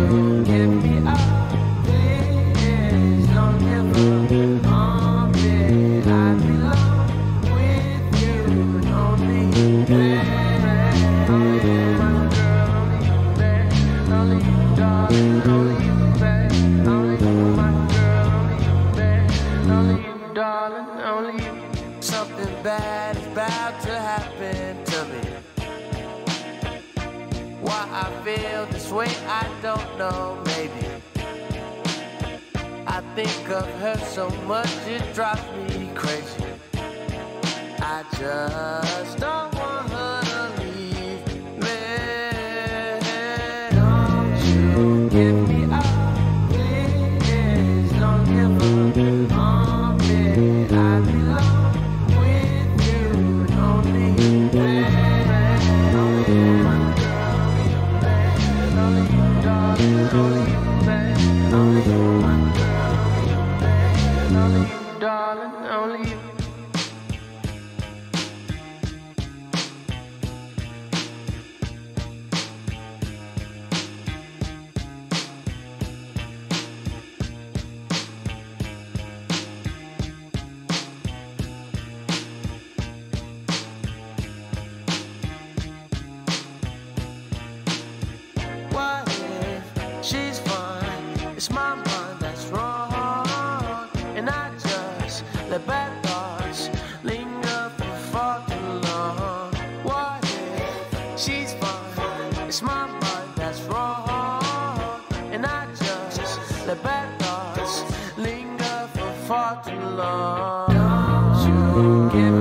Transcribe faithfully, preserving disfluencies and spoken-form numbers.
you give me up, please don't give up on me. I belong with you, only you, baby. Only you, my girl, only you, baby. Only you, darling, only you, baby. Only you, my girl, only you, baby. Only you, darling, only you. Something bad is about to happen to me. Why I feel this way, I don't know, maybe I think of her so much, it drives me crazy. I just don't want her to leave me. Don't you give me up, please don't give up on me. I belong with you, only you, baby. Only you, my girl, only you, darling, only you, baby. Only you, my girl, only you, darling, only you. What if she's fine? It's my mind that's wrong, and I just let bad thoughts linger for far too long. What if she's fine? It's my mind that's wrong, and I just let bad thoughts linger for far too long. Don't you give